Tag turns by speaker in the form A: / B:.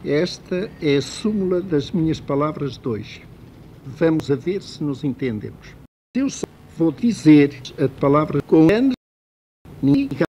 A: Esta é a súmula das minhas palavras de hoje. Vamos a ver se nos entendemos. Eu só vou dizer a palavra com N, ninguém